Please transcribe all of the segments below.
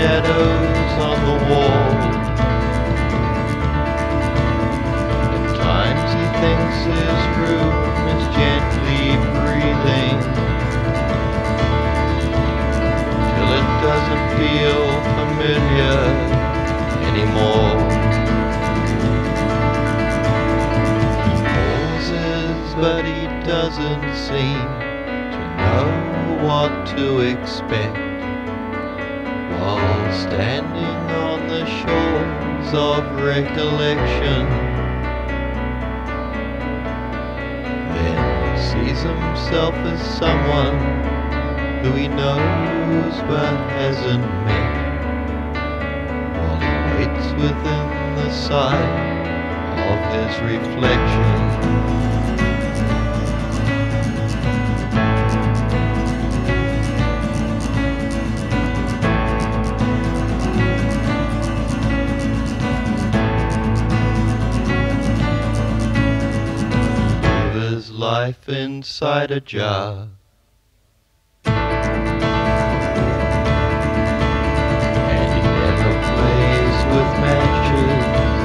shadows on the wall. At times he thinks his room is gently breathing, till it doesn't feel familiar anymore. He pauses, but he doesn't seem to know what to expect, while standing on the shores of recollection. Then he sees himself as someone who he knows but hasn't met, while he waits within the sight of his reflection. Life inside a jar, and he never plays with matches.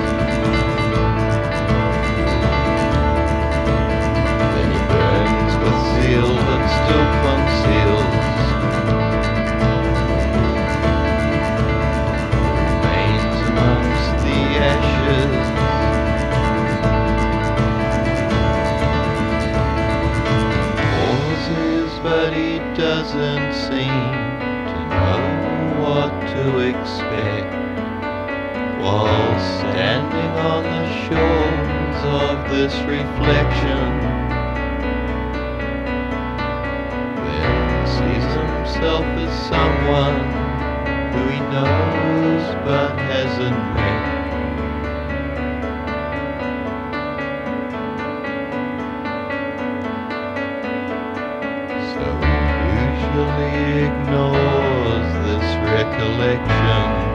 Then he burns with zeal that still conceals, remains amongst the ashes. But he doesn't seem to know what to expect, while standing on the shores of this reflection. Then he sees himself as someone who he knows but hasn't met. So he usually ignores this recollection.